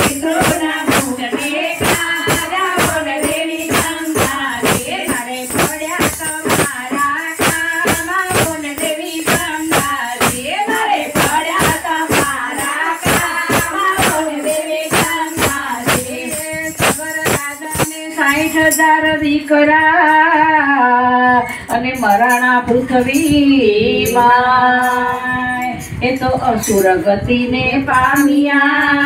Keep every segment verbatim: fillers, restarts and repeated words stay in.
हजार दीकरा अने मराणा पृथ्वी my A तो असुर गति ने पामिया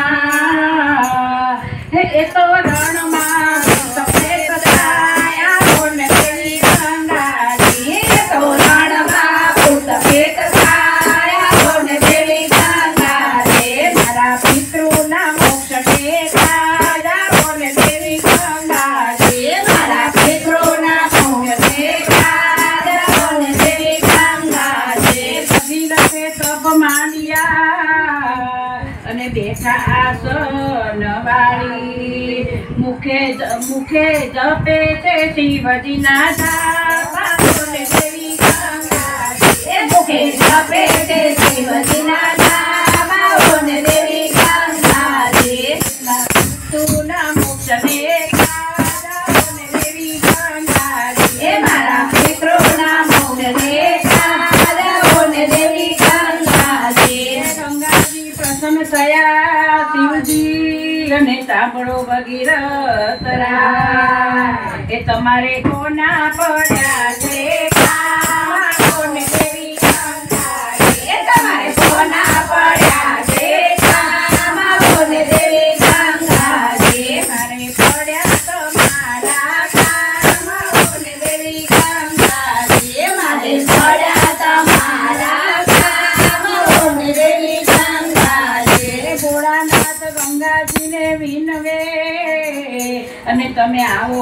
ए तो रण मां सफेद छाया कोन देवी गंगाजी तो रण मां सफेद छाया कोन देवी गंगाजी मारा पितृ ना मोक्ष के खाजा कोन देवी गंगाजी मारा पितृ ना मोक्ष के खाजा कोन देवी गंगाजी सभी लगे तब मानिया अने बेठा आसन वाली मुखे मुखे जपे छे शिवजी ना जापा कोने देवी गंगाजी मुखे जपे छे शिवजी ना जापा कोने देवी गंगाजी तू ना मोक्ष ने खाजा कोने देवी गंगाजी ए मारा पितृ ना मोक्ष ने खाजा कोने देवी गंगाजी गंगाजी प्रसन्न थया शिवजी અને સાંભળો ભગીરથ રાય એ તમારે કોના પડ્યા છે કામા કોને દેવી ગંગાજી એ તમારે કોના પડ્યા છે કામા કોને દેવી ગંગાજી મારે પડ્યા તમારા કામા કોને દેવી ગંગાજી મારે પડ્યા તમારા કામા કોને દેવી ગંગાજી ભોળાનાથ ગંગાજી ને વિનવે અને તમે આવો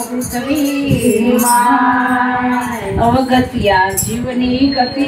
પૃથ્વીમાં અવગત્યા જીવની ગતિ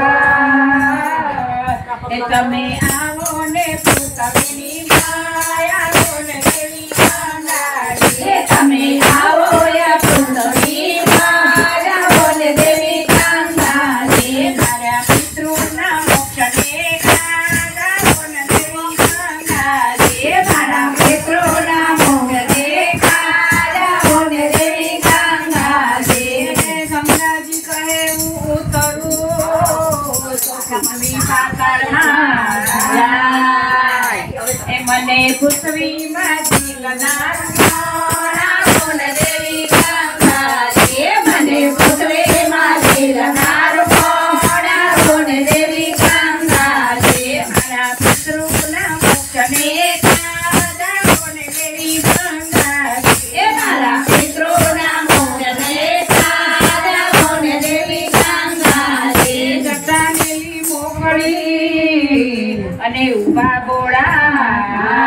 કરવા એ તમે આવો ને પૃથ્વીની માયા કોને દેવી ગંગાજી એ તમે આવો યા પૃથ્વી માયા કોને દેવી ગંગાજી મારા પિતૃના મોક્ષને ખાજા કોને દેવી ગંગાજી મારા પિતૃના મોક્ષને ખાજા કોને દેવી ગંગાજી ગંગાજી કહે હું ઉતરું પૃથ્વી પાતાળમાં જાય એ મને પૃથ્વીમાં જીવનાર કોને દેવી ગંગાજી મને પૃથ્વીમાં જીવનાર કોને દેવી ગંગાજી મારા પિતૃના મોક્ષને ખાજા કોને દેવી ગંગાજી એ મારા પિતૃના મોક્ષને ખાજા કોને દેવી ગંગાજી જટા મેલી મોકળી અને ઉભા બોળા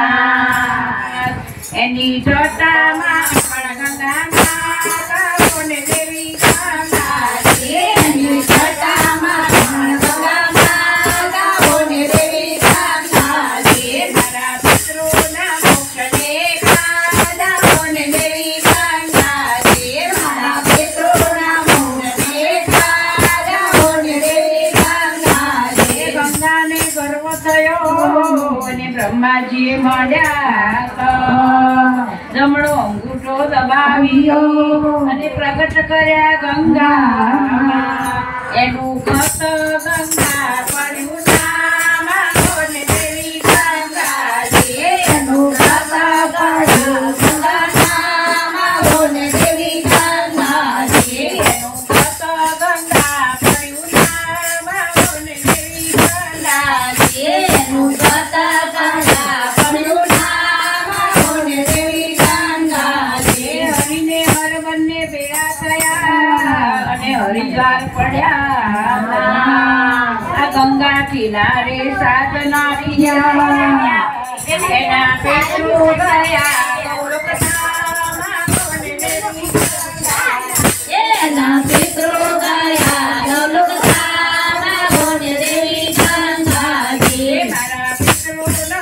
એની જટામાં પણ ગંગા માતા કોને દેવી ગંગાજી એની જટામાં પણ ગંગા માતા કોને દેવી ગંગાજી મારા પિતૃના મોક્ષને ખાજા કોને દેવી ગંગાજી મારા પિતૃના મોક્ષને ખાજા કોને દેવી ગંગાજી ગંગાને ગર્વ થયો અને બ્રહ્માજીએ મળ્યા જમણો અંગૂઠો દબાવ્યો અને પ્રગટ કર્યા ગંગા એનું કત ગંગા પડ્યું નામ કોને દેવી ગંગાજી એનું કત પડ્યું ગંગા નામ કોને દેવી ગંગાજી એનું કત ગંગા પડ્યું નામ કોને દેવી ગંગાજી એનું કત ગંગા પડ્યું નામ કોને દેવી ગંગાજી હરિને હર બંને ભેળા થયા અને હરિદ્વાર પડ્યા આ ગંગા કિનારે સાધના રહ્યા એના પેટુ ગયા ગૌલોકધામમાં કોને દેવી ગંગાજી એના પિતૃ ગયા ગૌલોકધામમાં કોને દેવી ગંગાજી મારા પિતૃનો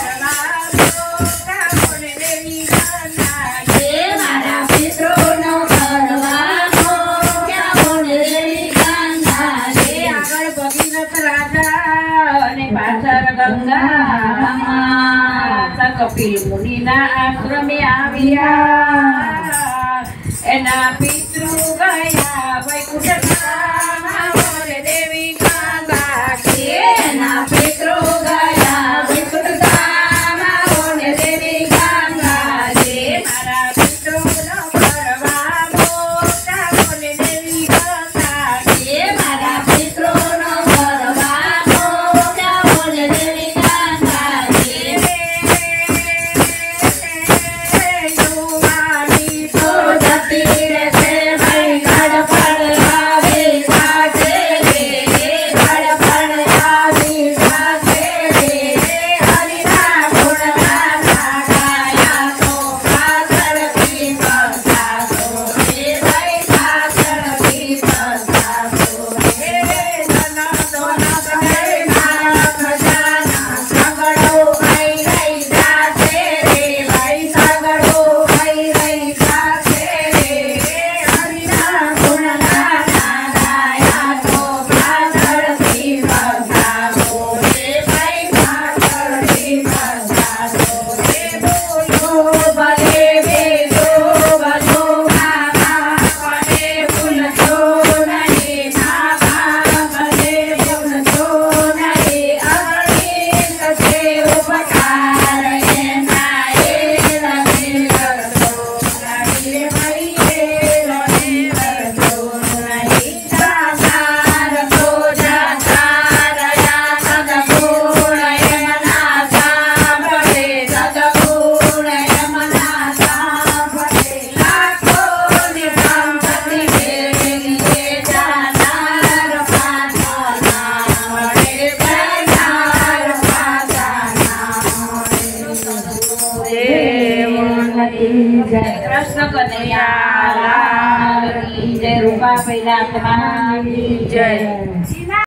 કરવા કોને દેવી ગંગાજી મારા પિતૃનો કરવા કોને દેવી ગંગાજી આગળ ભગીરથ રાજા અને પાછળ ગંગા કપિલ મુનિના આશ્રમે આવ્યા એના પિતૃ ગયા વૈકુંઠ ધામમાં બોલે દેવી કાંદા કે એના પિતૃ ગયા વૈકુંઠ ધામમાં બોલે દેવી કાંદા કે મારા પિતૃનો કરવા મોટા બોલે દેવી કાંદા કે મારા પિતૃનો કરવા મોટા બોલે દેવી કાંદા કે યુવાની તો જતી રહેશે ભાઈ ગડપડ આવી સાથે રે ગડપડ આવી સાથે રે હરિના ગુણના ગાયા તો પાછળથી પસાસો રે ભાઈ પાછળથી પસાસો રે જનતો ના ના ખજાના સગડો આઈ રહી જાશે રે ભાઈ સગડો આઈ રહી જાશે રે હરિના ગુણના ગાયા તો પાછળથી પસાસો રે ભાઈ પાછળથી પસાસો રે બોલો ભલે બેજો ભલો મામા ભલે ભૂલજો નહીં મામા ભલે ભૂલજો નહીં અગણિત છે ઉપકાર એના એ નથી કરતો નહીં ભાઈ એ નથી કરતો નહીં જાનાર તો જાતા રહ્યા સદગુણ એમના સાંભળે સદગુણ એમના સાંભળે લાખોની સંપત્તિ મેળવીએ જાનાર પાછા ના મળે જાનાર પાછા ના મળે કૃષ્ણ કનૈયા લાલ કી જય રૂપા પહેલા તમારી જય